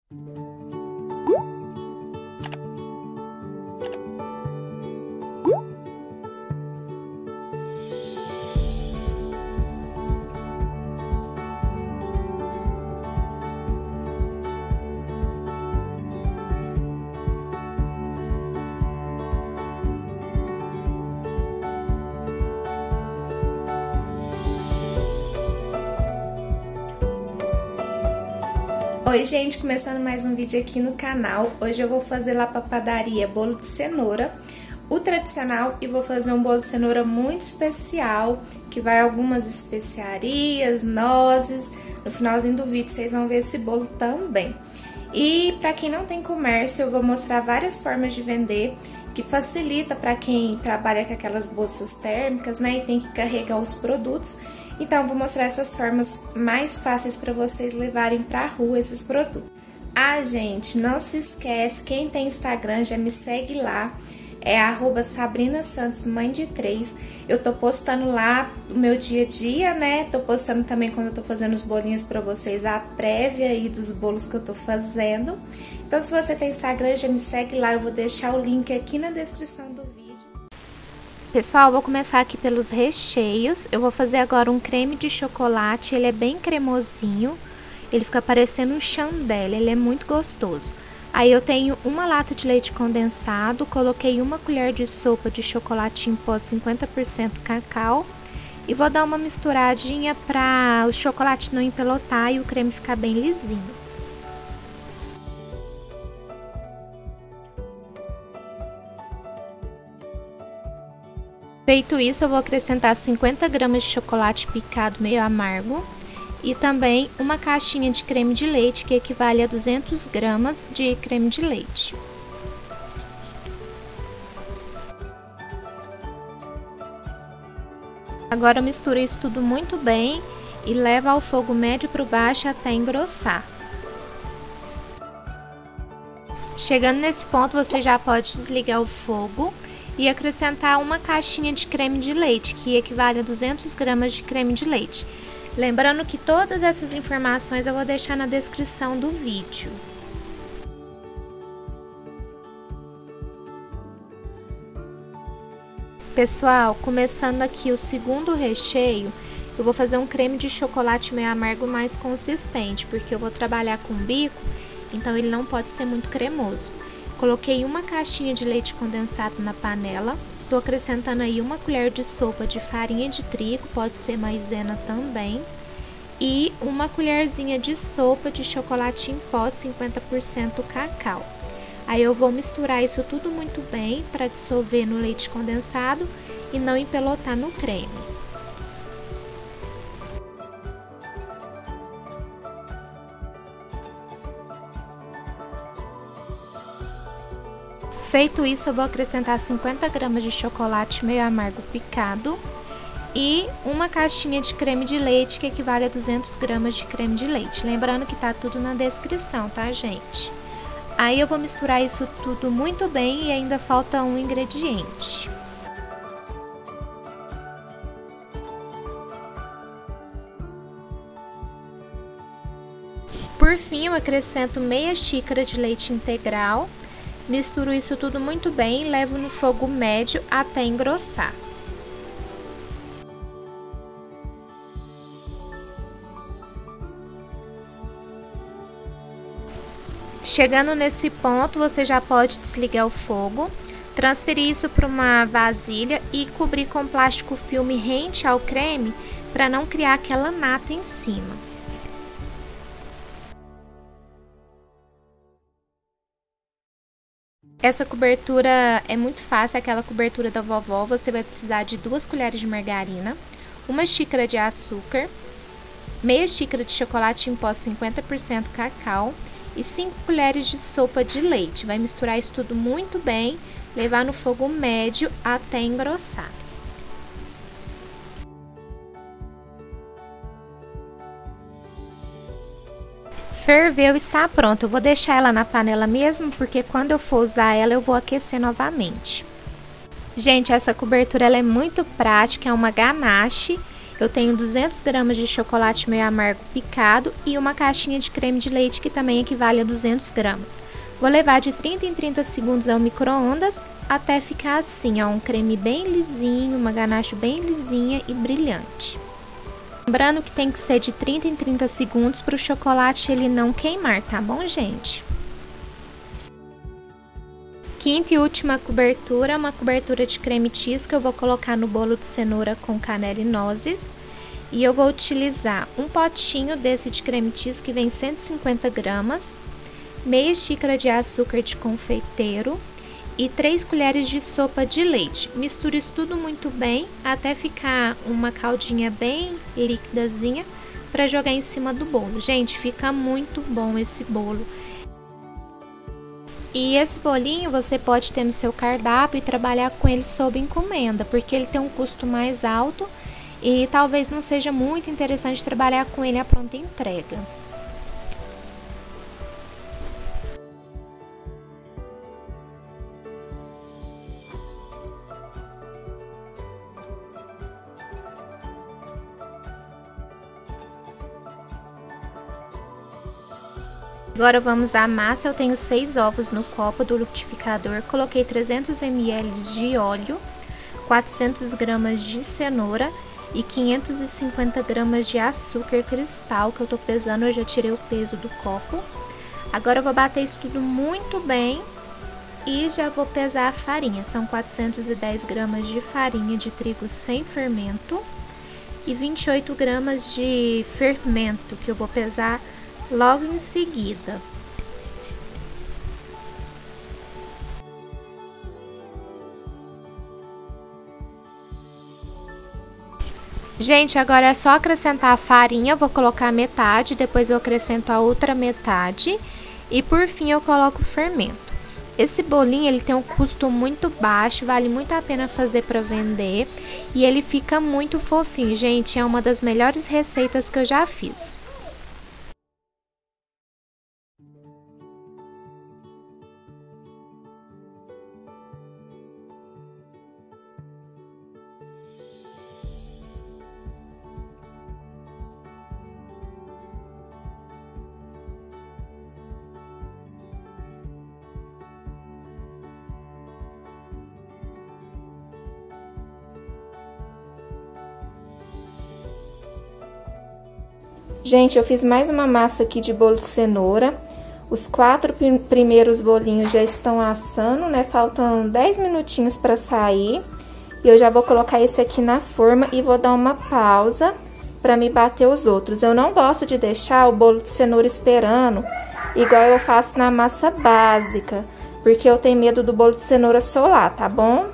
Oi gente, começando mais um vídeo aqui no canal. Hoje eu vou fazer lá pra padaria bolo de cenoura, o tradicional, e vou fazer um bolo de cenoura muito especial, que vai algumas especiarias, nozes. No finalzinho do vídeo vocês vão ver esse bolo também. E pra quem não tem comércio, eu vou mostrar várias formas de vender, que facilita pra quem trabalha com aquelas bolsas térmicas, né, e tem que carregar os produtos. Então, eu vou mostrar essas formas mais fáceis para vocês levarem para a rua esses produtos. Ah, gente, não se esquece, quem tem Instagram já me segue lá, é @SabrinaSantosMãe-de-3. Eu tô postando lá o meu dia a dia, né? Tô postando também quando eu tô fazendo os bolinhos para vocês, a prévia aí dos bolos que eu tô fazendo. Então, se você tem Instagram, já me segue lá, eu vou deixar o link aqui na descrição do vídeo. Pessoal, vou começar aqui pelos recheios. Eu vou fazer agora um creme de chocolate, ele é bem cremosinho, ele fica parecendo um chandelly, ele é muito gostoso. Aí eu tenho uma lata de leite condensado, coloquei uma colher de sopa de chocolate em pó 50% cacau e vou dar uma misturadinha para o chocolate não empelotar e o creme ficar bem lisinho. Feito isso, eu vou acrescentar 50 gramas de chocolate picado meio amargo e também uma caixinha de creme de leite, que equivale a 200 gramas de creme de leite. Agora mistura isso tudo muito bem e leva ao fogo médio para baixo até engrossar. Chegando nesse ponto, você já pode desligar o fogo e acrescentar uma caixinha de creme de leite, que equivale a 200 gramas de creme de leite. Lembrando que todas essas informações eu vou deixar na descrição do vídeo. Pessoal, começando aqui o segundo recheio, eu vou fazer um creme de chocolate meio amargo mais consistente, porque eu vou trabalhar com bico, então ele não pode ser muito cremoso. Coloquei uma caixinha de leite condensado na panela, tô acrescentando aí uma colher de sopa de farinha de trigo, pode ser maisena também, e uma colherzinha de sopa de chocolate em pó 50% cacau. Aí eu vou misturar isso tudo muito bem para dissolver no leite condensado e não empelotar no creme. Feito isso, eu vou acrescentar 50 gramas de chocolate meio amargo picado e uma caixinha de creme de leite, que equivale a 200 gramas de creme de leite. Lembrando que tá tudo na descrição, tá, gente? Aí eu vou misturar isso tudo muito bem e ainda falta um ingrediente. Por fim, eu acrescento meia xícara de leite integral. Misturo isso tudo muito bem e levo no fogo médio até engrossar. Chegando nesse ponto, você já pode desligar o fogo, transferir isso para uma vasilha e cobrir com plástico filme rente ao creme para não criar aquela nata em cima. Essa cobertura é muito fácil, aquela cobertura da vovó. Você vai precisar de 2 colheres de margarina, uma xícara de açúcar, meia xícara de chocolate em pó 50% cacau e 5 colheres de sopa de leite. Vai misturar isso tudo muito bem, levar no fogo médio até engrossar. Ferveu, está pronto. Eu vou deixar ela na panela mesmo, porque quando eu for usar ela, eu vou aquecer novamente. Gente, essa cobertura ela é muito prática, é uma ganache Eu tenho 200 gramas de chocolate meio amargo picado e uma caixinha de creme de leite que também equivale a 200 gramas. Vou levar de 30 em 30 segundos ao micro-ondas até ficar assim, ó, um creme bem lisinho, uma ganache bem lisinha e brilhante. Lembrando que tem que ser de 30 em 30 segundos para o chocolate ele não queimar, tá bom, gente? Quinta e última cobertura, uma cobertura de creme cheese que eu vou colocar no bolo de cenoura com canela e nozes. E eu vou utilizar um potinho desse de creme cheese que vem 150 gramas, meia xícara de açúcar de confeiteiro e 3 colheres de sopa de leite. Misture isso tudo muito bem até ficar uma caldinha bem líquidazinha para jogar em cima do bolo. Gente, fica muito bom esse bolo. E esse bolinho você pode ter no seu cardápio e trabalhar com ele sob encomenda, porque ele tem um custo mais alto e talvez não seja muito interessante trabalhar com ele à pronta entrega. Agora vamos à massa. Eu tenho 6 ovos no copo do liquidificador, coloquei 300 ml de óleo, 400 gramas de cenoura e 550 gramas de açúcar cristal, que eu tô pesando, eu já tirei o peso do copo. Agora eu vou bater isso tudo muito bem e já vou pesar a farinha. São 410 gramas de farinha de trigo sem fermento e 28 gramas de fermento, que eu vou pesar logo em seguida. Gente, agora é só acrescentar a farinha, eu vou colocar metade, depois eu acrescento a outra metade e por fim eu coloco o fermento. Esse bolinho ele tem um custo muito baixo, vale muito a pena fazer para vender e ele fica muito fofinho, gente, é uma das melhores receitas que eu já fiz. Gente, eu fiz mais uma massa aqui de bolo de cenoura. Os 4 primeiros bolinhos já estão assando, né? Faltam 10 minutinhos para sair. E eu já vou colocar esse aqui na forma e vou dar uma pausa para me bater os outros. Eu não gosto de deixar o bolo de cenoura esperando, igual eu faço na massa básica, porque eu tenho medo do bolo de cenoura solar, tá bom?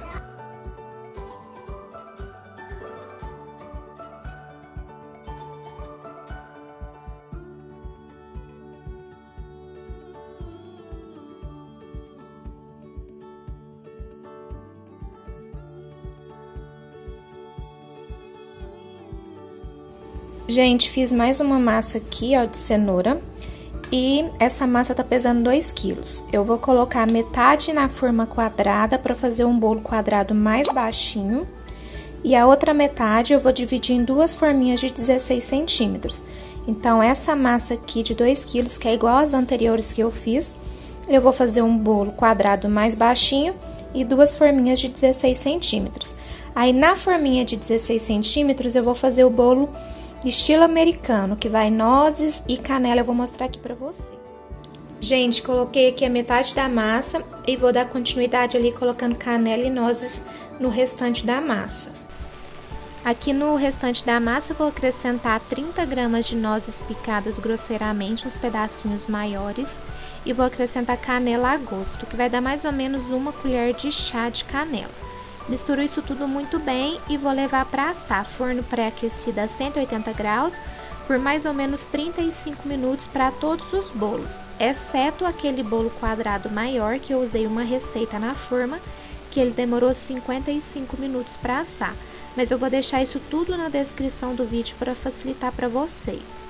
Gente, fiz mais uma massa aqui, ó, de cenoura. E essa massa tá pesando 2 quilos. Eu vou colocar metade na forma quadrada para fazer um bolo quadrado mais baixinho. E a outra metade eu vou dividir em 2 forminhas de 16 centímetros. Então, essa massa aqui de 2 quilos, que é igual às anteriores que eu fiz, eu vou fazer um bolo quadrado mais baixinho e 2 forminhas de 16 centímetros. Aí, na forminha de 16 centímetros, eu vou fazer o bolo estilo americano, que vai nozes e canela. Eu vou mostrar aqui pra vocês. Gente, coloquei aqui a metade da massa e vou dar continuidade ali colocando canela e nozes no restante da massa. Aqui no restante da massa eu vou acrescentar 30 gramas de nozes picadas grosseiramente, uns pedacinhos maiores, e vou acrescentar canela a gosto, que vai dar mais ou menos 1 colher de chá de canela. Misturo isso tudo muito bem e vou levar para assar. Forno pré-aquecido a 180 graus por mais ou menos 35 minutos para todos os bolos, exceto aquele bolo quadrado maior que eu usei uma receita na forma, que ele demorou 55 minutos para assar. Mas eu vou deixar isso tudo na descrição do vídeo para facilitar para vocês.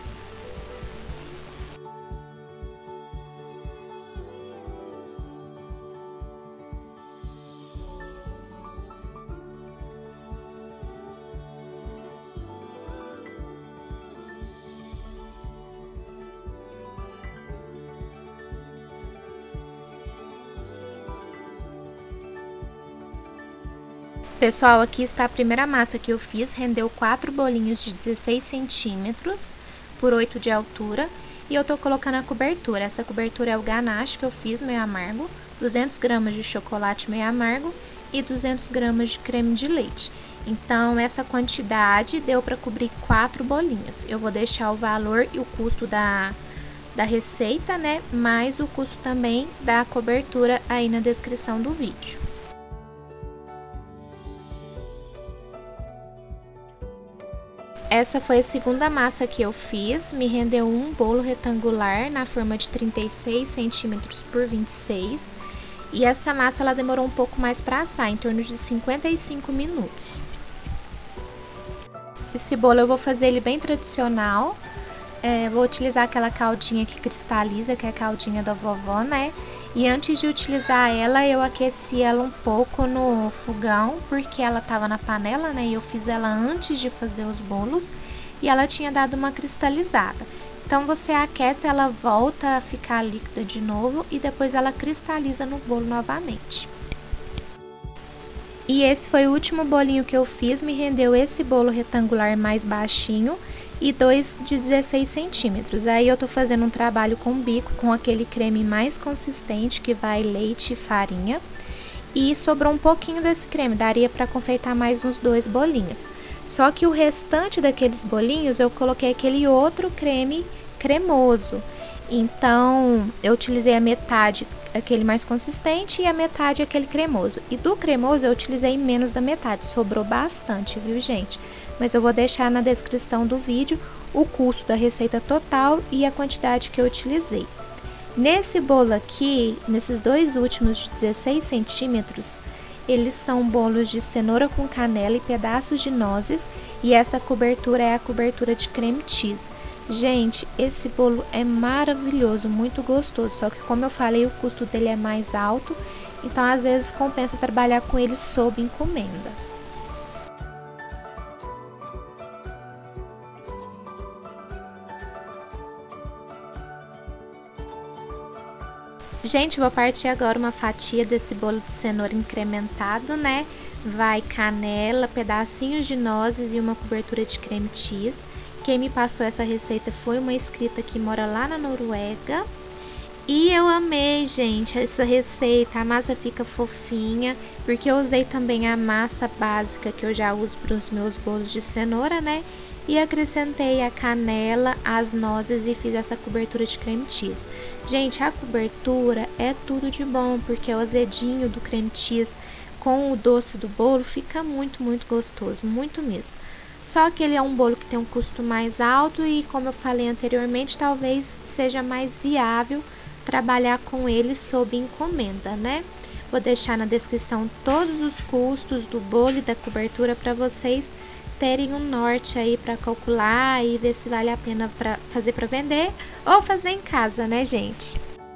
Pessoal, aqui está a primeira massa que eu fiz, rendeu 4 bolinhos de 16 centímetros por 8 de altura. E eu tô colocando a cobertura. Essa cobertura é o ganache que eu fiz, meio amargo, 200 gramas de chocolate meio amargo e 200 gramas de creme de leite. Então, essa quantidade deu para cobrir 4 bolinhos. Eu vou deixar o valor e o custo da receita, né, mais o custo também da cobertura aí na descrição do vídeo. Essa foi a segunda massa que eu fiz, me rendeu um bolo retangular na forma de 36 centímetros por 26. E essa massa ela demorou um pouco mais para assar, em torno de 55 minutos. Esse bolo eu vou fazer ele bem tradicional. Vou utilizar aquela caldinha que cristaliza, que é a caldinha da vovó, né? E antes de utilizar ela, eu aqueci ela um pouco no fogão, porque ela tava na panela, né? E eu fiz ela antes de fazer os bolos e ela tinha dado uma cristalizada. Então, você aquece, ela volta a ficar líquida de novo e depois ela cristaliza no bolo novamente. E esse foi o último bolinho que eu fiz, me rendeu esse bolo retangular mais baixinho e 2 de 16 centímetros. Aí eu tô fazendo um trabalho com bico, com aquele creme mais consistente que vai leite e farinha. E sobrou um pouquinho desse creme, daria para confeitar mais uns 2 bolinhos. Só que o restante daqueles bolinhos eu coloquei aquele outro creme cremoso. Então, eu utilizei a metade aquele mais consistente e a metade aquele cremoso. E do cremoso eu utilizei menos da metade, sobrou bastante, viu, gente? Mas eu vou deixar na descrição do vídeo o custo da receita total e a quantidade que eu utilizei. Nesse bolo aqui, nesses dois últimos de 16 centímetros, eles são bolos de cenoura com canela e pedaços de nozes, e essa cobertura é a cobertura de creme cheese. Gente, esse bolo é maravilhoso, muito gostoso, só que como eu falei, o custo dele é mais alto, então às vezes compensa trabalhar com ele sob encomenda. Gente, vou partir agora uma fatia desse bolo de cenoura incrementado, né? Vai canela, pedacinhos de nozes e uma cobertura de creme cheese. Quem me passou essa receita foi uma inscrita que mora lá na Noruega. E eu amei, gente, essa receita. A massa fica fofinha, porque eu usei também a massa básica que eu já uso para os meus bolos de cenoura, né? E acrescentei a canela, as nozes e fiz essa cobertura de creme cheese. Gente, a cobertura é tudo de bom, porque o azedinho do creme cheese com o doce do bolo fica muito, muito gostoso, muito mesmo. Só que ele é um bolo que tem um custo mais alto e, como eu falei anteriormente, talvez seja mais viável trabalhar com ele sob encomenda, né? Vou deixar na descrição todos os custos do bolo e da cobertura para vocês terem um norte aí para calcular e ver se vale a pena para fazer para vender ou fazer em casa, né, gente?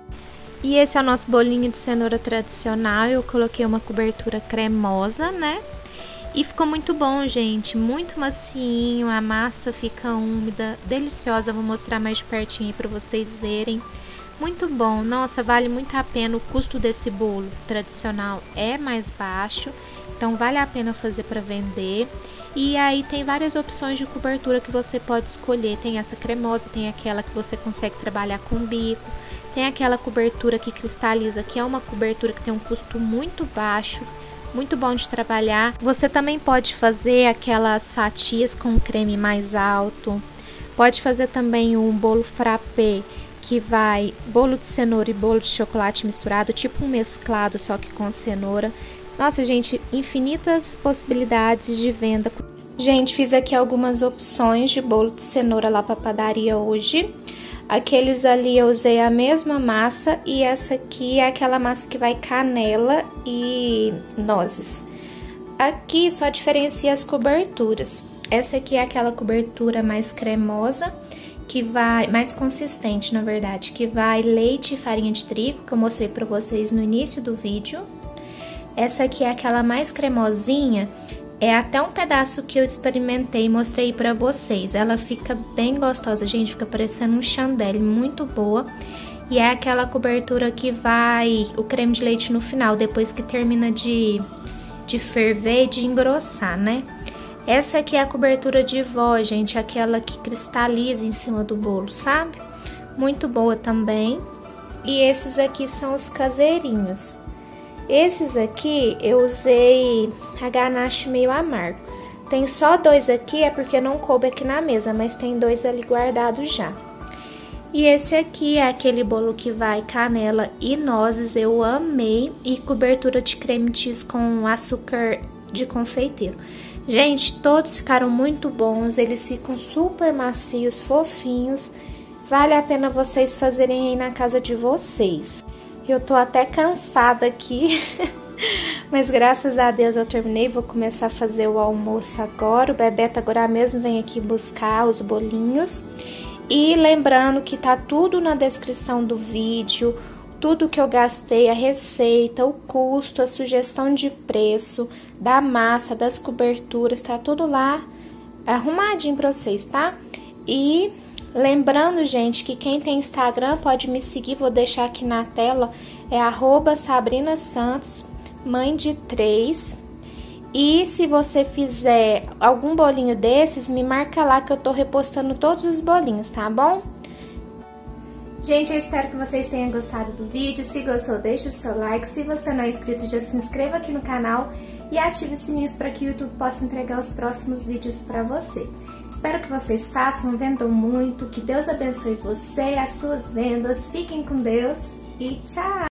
E esse é o nosso bolinho de cenoura tradicional. Eu coloquei uma cobertura cremosa, né? E ficou muito bom, gente, muito macinho, a massa fica úmida, deliciosa. Eu vou mostrar mais de pertinho aí para vocês verem. Muito bom, nossa, vale muito a pena. O custo desse bolo tradicional é mais baixo, então vale a pena fazer para vender. E aí tem várias opções de cobertura que você pode escolher. Tem essa cremosa, tem aquela que você consegue trabalhar com bico, tem aquela cobertura que cristaliza, que é uma cobertura que tem um custo muito baixo, muito bom de trabalhar. Você também pode fazer aquelas fatias com creme mais alto. Pode fazer também um bolo frappé, que vai bolo de cenoura e bolo de chocolate misturado, tipo um mesclado, só que com cenoura. Nossa, gente, infinitas possibilidades de venda. Gente, fiz aqui algumas opções de bolo de cenoura lá para padaria hoje. Aqueles ali eu usei a mesma massa e essa aqui é aquela massa que vai canela e nozes. Aqui só diferencia as coberturas. Essa aqui é aquela cobertura mais cremosa, que vai mais consistente, na verdade, que vai leite e farinha de trigo, que eu mostrei para vocês no início do vídeo. Essa aqui é aquela mais cremosinha, é até um pedaço que eu experimentei e mostrei pra vocês. Ela fica bem gostosa, gente, fica parecendo um chandelle, muito boa. E é aquela cobertura que vai o creme de leite no final, depois que termina de de ferver e de engrossar, né? Essa aqui é a cobertura de vó, gente, aquela que cristaliza em cima do bolo, sabe? Muito boa também. E esses aqui são os caseirinhos. Esses aqui eu usei a ganache meio amargo. Tem só 2 aqui, é porque não coube aqui na mesa, mas tem 2 ali guardados já. E esse aqui é aquele bolo que vai canela e nozes, eu amei. E cobertura de creme cheese com açúcar de confeiteiro. Gente, todos ficaram muito bons, eles ficam super macios, fofinhos. Vale a pena vocês fazerem aí na casa de vocês. Eu tô até cansada aqui, mas graças a Deus eu terminei. Vou começar a fazer o almoço agora. O Bebeto agora mesmo vem aqui buscar os bolinhos. E lembrando que tá tudo na descrição do vídeo, tudo que eu gastei, a receita, o custo, a sugestão de preço, da massa, das coberturas, tá tudo lá arrumadinho pra vocês, tá? E lembrando, gente, que quem tem Instagram pode me seguir, vou deixar aqui na tela, é @SabrinaSantos, mãe de 3. E se você fizer algum bolinho desses, me marca lá que eu tô repostando todos os bolinhos, tá bom? Gente, eu espero que vocês tenham gostado do vídeo. Se gostou, deixa o seu like. Se você não é inscrito, já se inscreva aqui no canal e ative os sininhos para que o YouTube possa entregar os próximos vídeos para você. Espero que vocês façam, vendam muito, que Deus abençoe você, as suas vendas. Fiquem com Deus e tchau!